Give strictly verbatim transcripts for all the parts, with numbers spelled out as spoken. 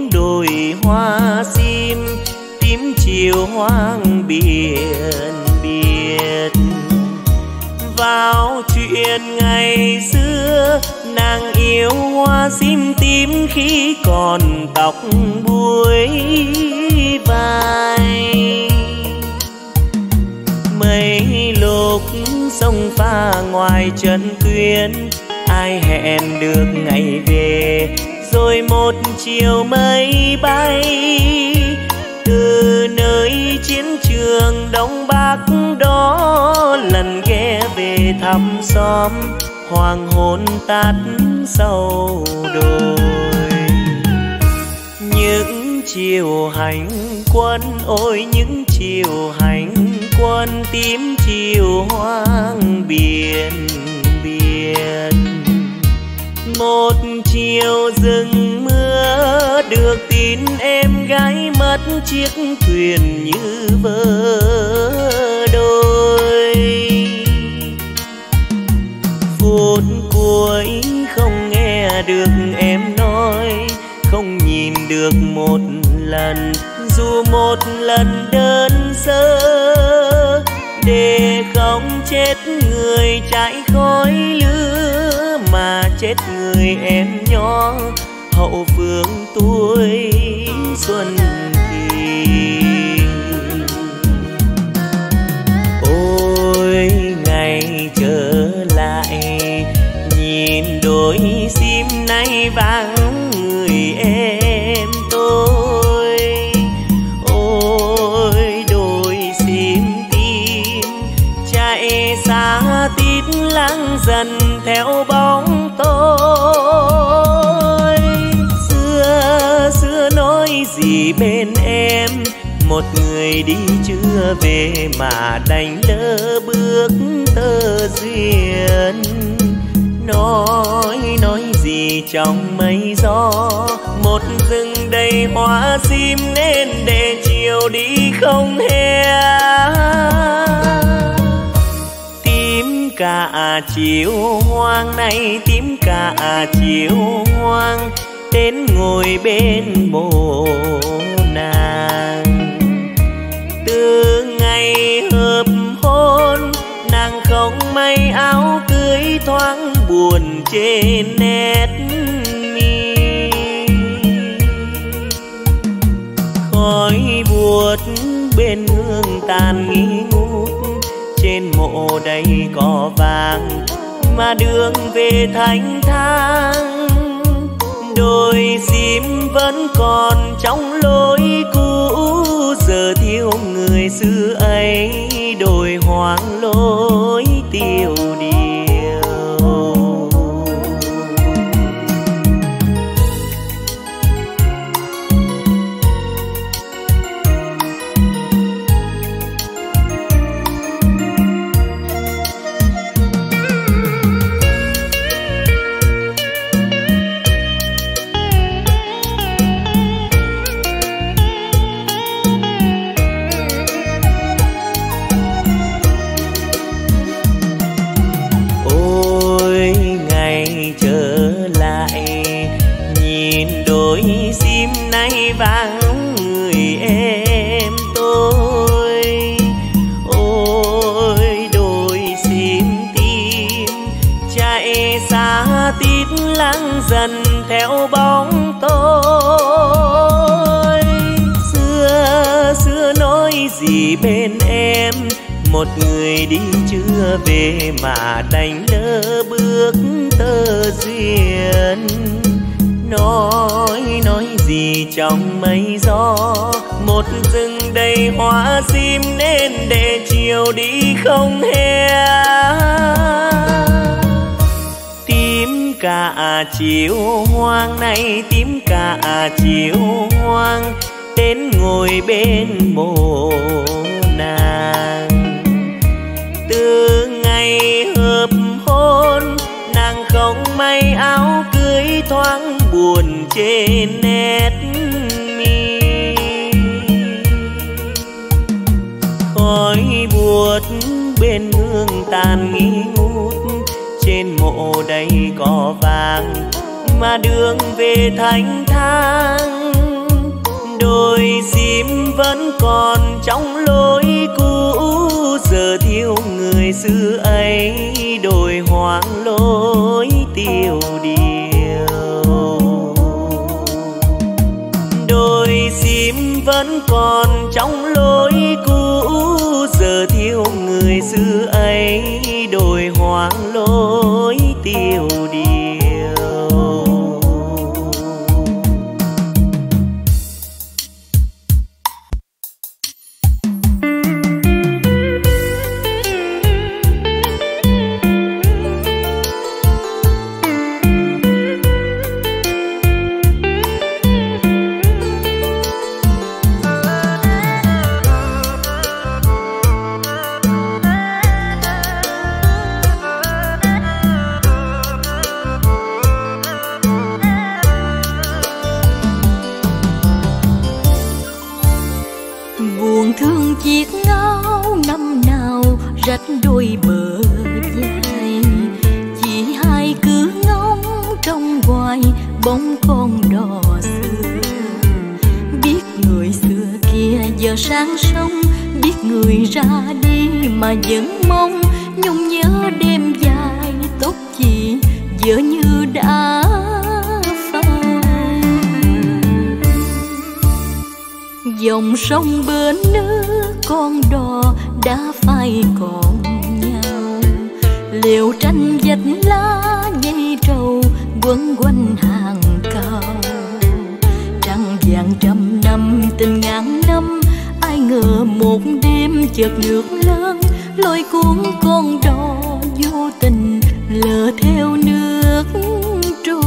đồi hoa sim, tím chiều hoang biển biệt. Vào chuyện ngày xưa, nàng yêu hoa sim tím khi còn tóc búi vai. Mấy lúc sông pha ngoài chân tuyến, ai hẹn được ngày về, rồi một chiều mây bay. Từ nơi chiến trường Đông Bắc đó, lần ghé về thăm xóm, hoàng hôn tắt sau đồi. Những chiều hành quân, ôi những chiều hành quân, tím chiều hoang biển biệt. Một chiều rừng mưa, được tin em gái mất chiếc thuyền như vỡ đôi. Phút cuối không nghe được em nói, không nhìn được một lần, dù một lần đơn sơ. Để không chết người chạy khói lửa, mà chết người em nhỏ hậu phương tuổi xuân thì. Ôi ngày trở lại, nhìn đôi sim nay vắng người em tôi. Ôi đôi sim tím chạy xa tít lắng dần theo bóng tôi. Xưa xưa nói gì bên em, một người đi chưa về mà đành lỡ bước tơ duyên. Nói nói gì trong mây gió, một rừng đầy hoa sim nên để chiều đi không he. Tím cả chiều hoang này, tím cả chiều hoang, đến ngồi bên mồ nàng. Từ ngày hợp hôn, nàng không may áo cưới, thoáng buồn trên nét mi. Khói buốt bên hương tàn nghi ngút, trên mộ đầy cỏ vàng mà đường về thanh thang. Đôi sim vẫn còn trong lối cũ, giờ thiếu người xưa ấy, đồi hoang lối tiêu điều. Vắng người em tôi. Ôi đôi sim tím chạy xa tít lắng dần theo bóng tôi. Xưa xưa nói gì bên em, một người đi chưa về mà đành lỡ bước tơ duyên. Nói nói gì trong mây gió, một rừng đầy hoa sim nên để chiều đi không he. Tím cả chiều hoang này, tím cả chiều hoang, đến ngồi bên mồ nàng. Từ ngày hợp hôn, nàng không may áo cưới, thoáng buồn trên nét mi. Khói buốt bên hương tàn nghi ngút, trên mộ đầy cỏ vàng mà đường về thanh thang. sim vẫn còn trong lối cũ, giờ thiếu người xưa ấy đồi hoang lối tiêu điều. Đôi sim vẫn còn trong lối cũ, giờ thiếu người xưa ấy đồi hoang lối tiêu điều. rách đôi bờ vai, chỉ hai cứ ngóng trong hoài bóng con đò xưa. Biết người xưa kia giờ sang sông, biết người ra đi mà vẫn mong nhung nhớ đêm dài tóc chị giờ như đã phai. Dòng sông bên nước con đò đã phai còn nhau, liều tranh vạch lá dây trầu quấn quanh hàng cao. Trăng vàng trăm năm tình ngàn năm, ai ngờ một đêm chợt nước lớn lôi cuốn con đò vô tình lờ theo nước trôi.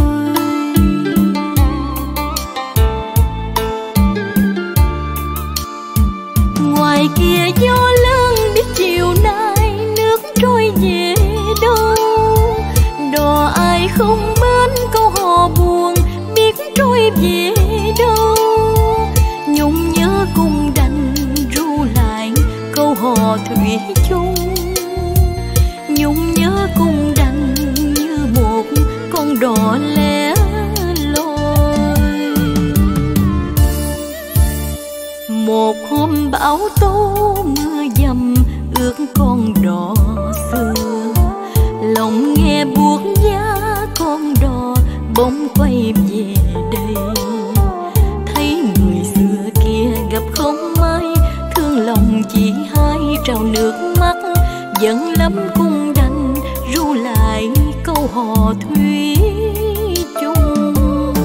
Ngoài kia gió lớn biết chiều nay nước trôi về đâu, đò ai không bên câu hò buồn biết trôi về đâu. Nhung nhớ cung đành ru lại câu hò thủy chung, nhung nhớ cung đành như một con đò lẻ loi. Một hôm bão tố mưa dầm ướt con đò xưa, lòng nghe buốt giá con đò bỗng quay về đây. Thấy người xưa kia gặp không may, thương lòng chỉ hai trào nước mắt. Giận lắm cung đành ru lại câu hò thủy chung.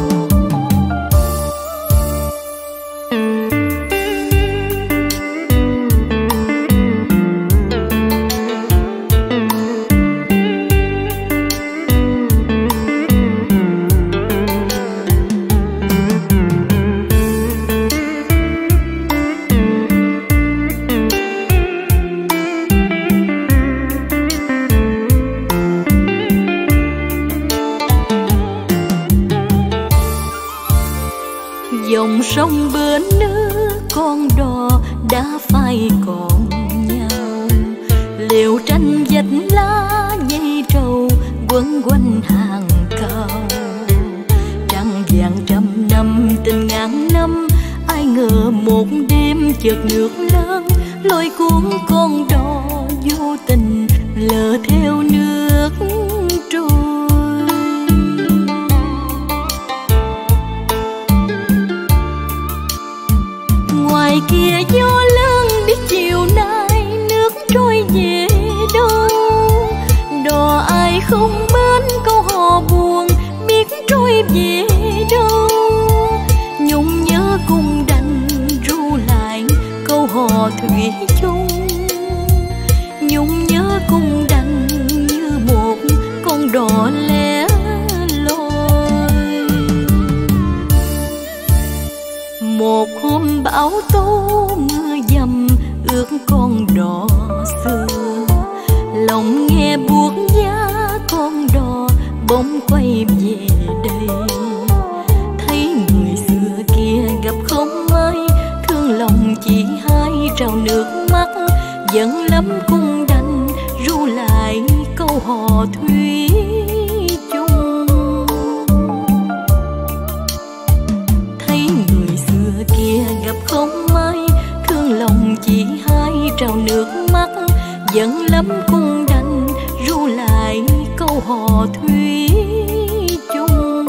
Dòng sông bên nước con đò đã phai còn nhau, liều tranh vạch lá dây trầu quấn quanh hàng cao. Trăng vàng trăm năm tình ngàn năm, ai ngờ một đêm chợt nước lớn lôi cuốn con đò vô tình lờ theo nước trôi. Ngoài kia gió lớn biết chiều nay nước trôi về đâu, đò ai không bên câu hò buồn biết trôi về đâu. Nhung nhớ cung đành ru lại câu hò thủy chung, nhung nhớ cung đành như một con đò lẻ loi. Một hôm bão tố mưa dầm ướt con đò xưa, lòng nghe buốt giá con đò bỗng quay về đây. Thấy người xưa kia gặp không may, thương lòng chỉ hai trào nước mắt. Giận lắm cung đành ru lại câu hò thủy chung. Thấy người xưa kia gặp không trào nước mắt, giận lắm cũng đành ru lại câu hò thủy chung.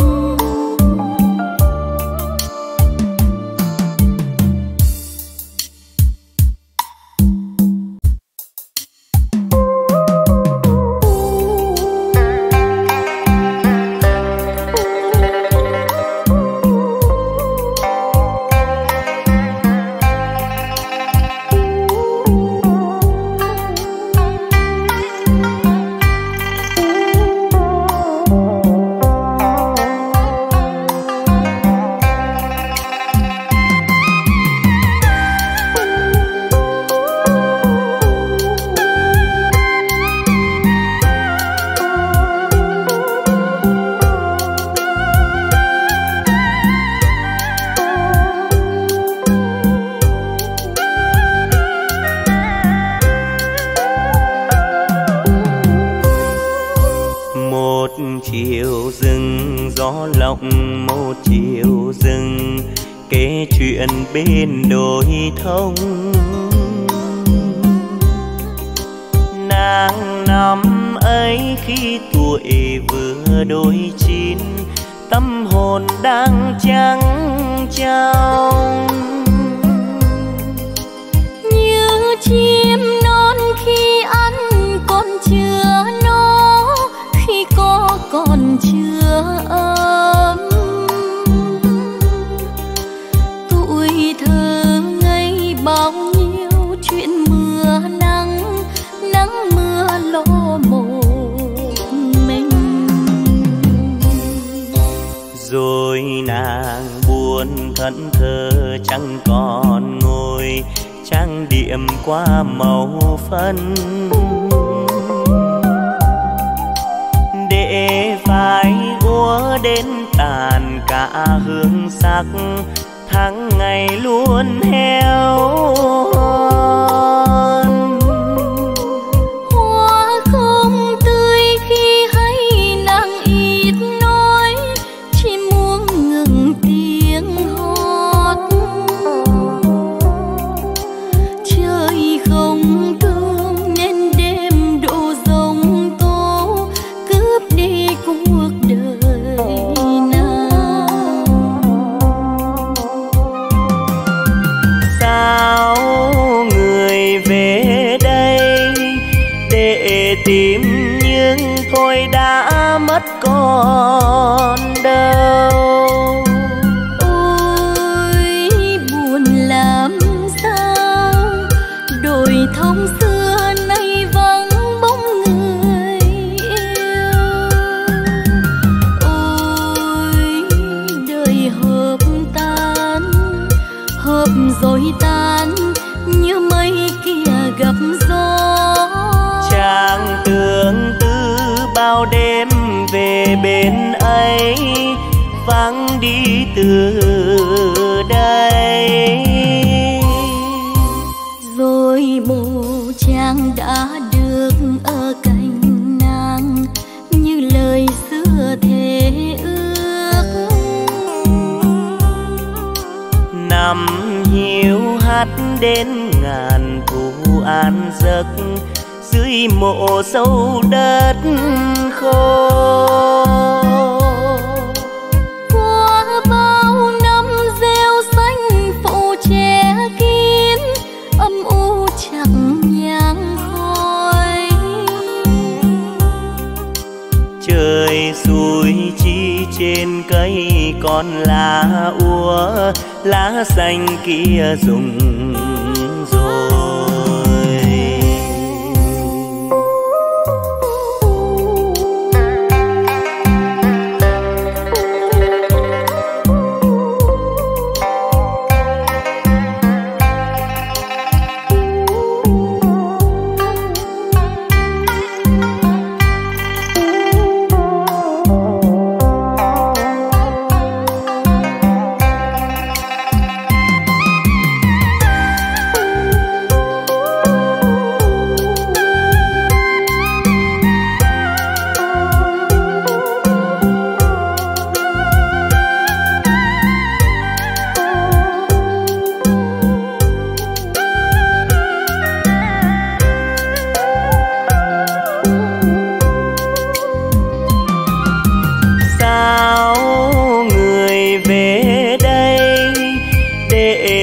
chiều rừng gió lộng một chiều rừng, kể chuyện bên đồi thông. Nàng năm ấy khi tuổi vừa đôi chín, tâm hồn đang trắng trong. Như chim non khi ăn còn chưa nó, khi có còn chưa ấm. Tuổi thơ ngây bao nhiêu chuyện mưa nắng, nắng mưa lo một mình. Rồi nàng buồn thẫn thờ chẳng còn ngồi trang điểm qua màu phấn, để vai úa đến tàn cả hương sắc, tháng ngày luôn heo hon. Hoa không tươi khi hay nàng ít nói, chỉ muốn ngừng tiếng hót. Trời không thương nên đêm độ giông tố, cướp đi cuộc đời nàng. Sao người về đây để tìm nhưng thôi đã mất còn đâu. Ôi buồn làm sao, đồi thông xưa nay vắng bóng người yêu. Ôi đời hợp tan, hợp rồi tan như mây kia gặp gió. Chàng tương tư bao đêm về bên ấy, vắng đi từ đây. Rồi mộ chàng đã được ở cạnh nàng, như lời xưa thề ước. Năm hiu hắt đến ngàn thu an giấc, dưới mộ sâu đất khô. Qua bao năm rêu xanh phủ che kín, âm u chẳng nhang khói. Trời xui chi trên cây còn lá úa, lá xanh kia rụng rồi.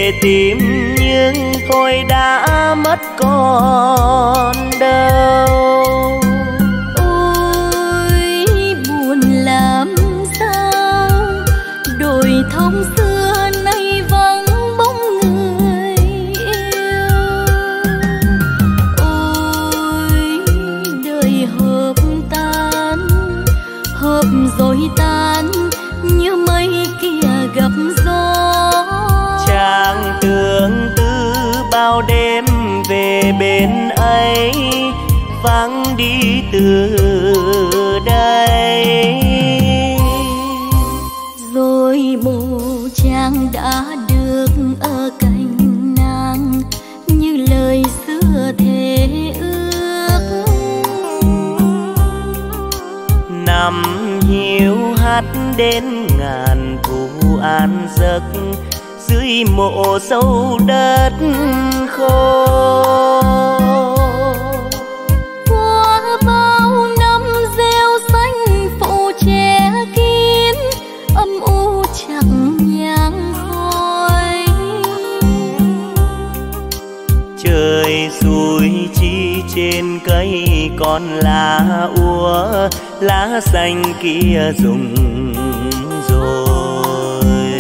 về tìm nhưng thôi đã mất còn đâu. Ôi buồn làm sao, đồi thông xưa nay vắng bóng người yêu. Ôi đời hợp tan, hợp rồi tan như mây kia gặp gió. Chàng tương tư bao đêm về bên ấy, vắng đi từ đây. Rồi mồ chàng đã được ở cạnh nàng như lời xưa thề ước. Năm hiu hắt đến ngàn thu an giấc, dưới mộ sâu đất khô. Qua bao năm gieo xanh phủ che kín, âm u chẳng nhang khói. Trời xui chi trên cây còn lá úa, lá xanh kia rụng rồi.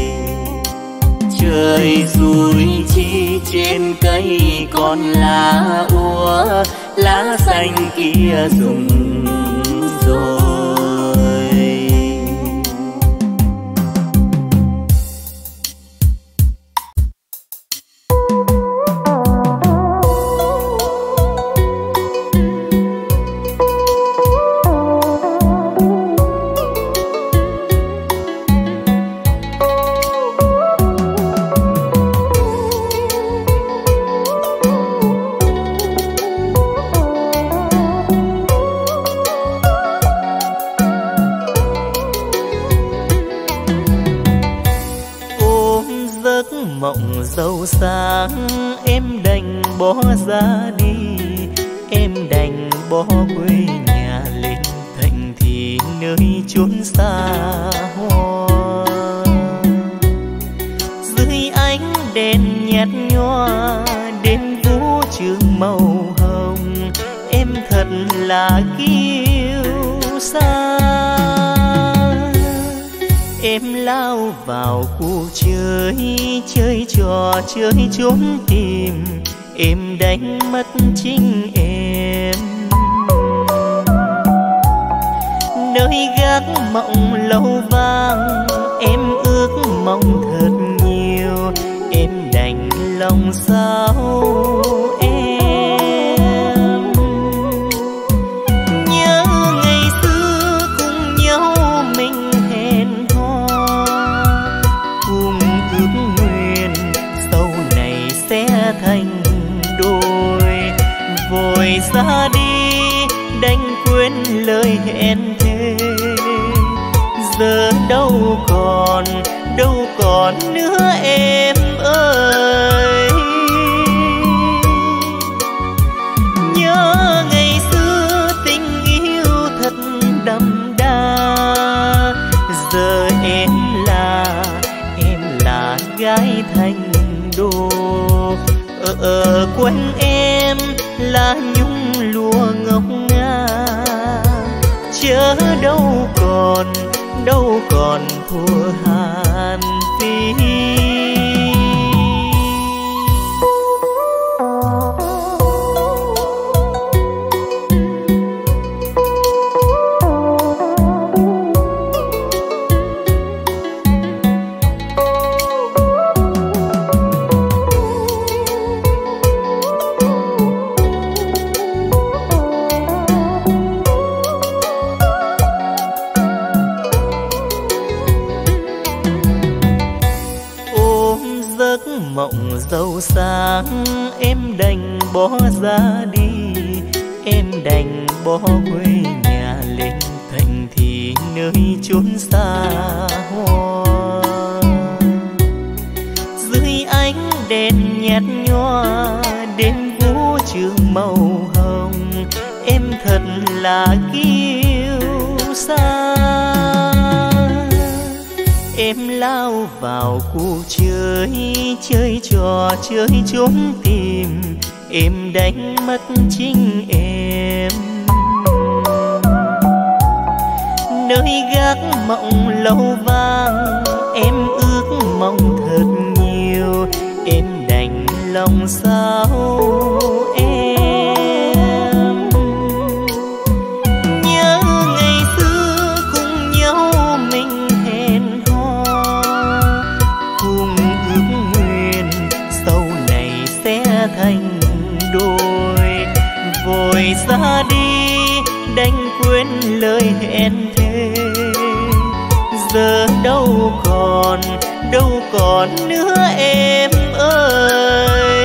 Trời xui chi trên cây còn lá úa, lá xanh kia rụng rồi. Mộng dâu sáng em đành bỏ ra đi, em đành bỏ quê nhà lên thành thị nơi chốn xa hoa. Dưới ánh đèn nhạt nhòa đêm vũ trường màu hồng, em thật là kiêu sa. Em lao vào cuộc chơi, chơi trò chơi trốn tìm, em đánh mất chính em. Nơi gác mộng lâu vang, em ước mong thật nhiều, em đành lòng sao em. Nhớ ngày xưa cùng nhau mình hẹn hò, cùng ước nguyện sau này sẽ thành đôi. Vội ra đi đành quên lời hẹn thề, giờ đâu còn đâu còn nữa em ơi. Nhớ ngày xưa tình yêu thật đậm đà, giờ em là em là gái thành đô. Ở, ở quanh em là nhung lụa ngọc ngà, chớ đâu còn đâu còn thua Hàn Phi. Mộng dâu sáng em đành bỏ ra đi, em đành bỏ quê nhà lên thành thị nơi chốn xa hoa. Dưới ánh đèn nhạt nhòa đêm vũ trường màu hồng, em thật là kiêu sa. em lao vào cuộc chơi, chơi trò chơi trốn tìm, em đánh mất chính em. Nơi gác mộng lâu vang, em ước mong thật nhiều, em đành lòng sao em. Nhớ ngày xưa cùng nhau mình hẹn hò, cùng ước nguyện sau này sẽ thành đôi. Vội ra đi đành quên lời hẹn thề, giờ đâu còn, đâu còn nữa em ơi.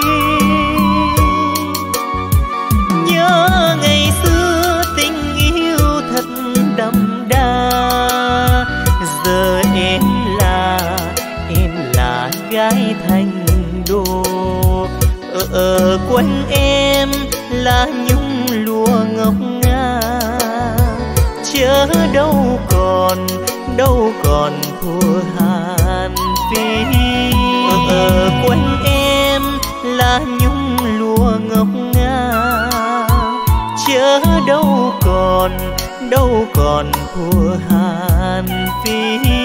Nhớ ngày xưa tình yêu thật đậm đà, giờ em là, em là gái thành đô. Ở, ở quanh em là nhung lụa ngọc ngà, chớ đâu còn, đâu còn thua Hàn Phi. Ở, ở quanh em là nhung lụa ngọc ngà, chớ đâu còn, đâu còn thua Hàn Phi.